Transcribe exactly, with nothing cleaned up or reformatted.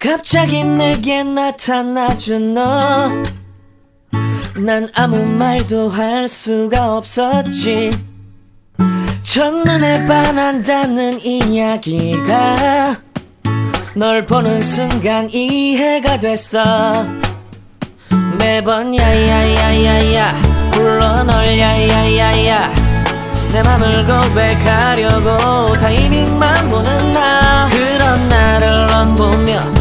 갑자기 내게 나타나준 너, 난 아무 말도 할 수가 없었지. 첫눈에 반한다는 이야기가 널 보는 순간 이해가 됐어. 매번 야야야야야 불러 널 야야야야, 내 맘을 고백하려고 타이밍만 보는 나. 그런 나를 넌 보며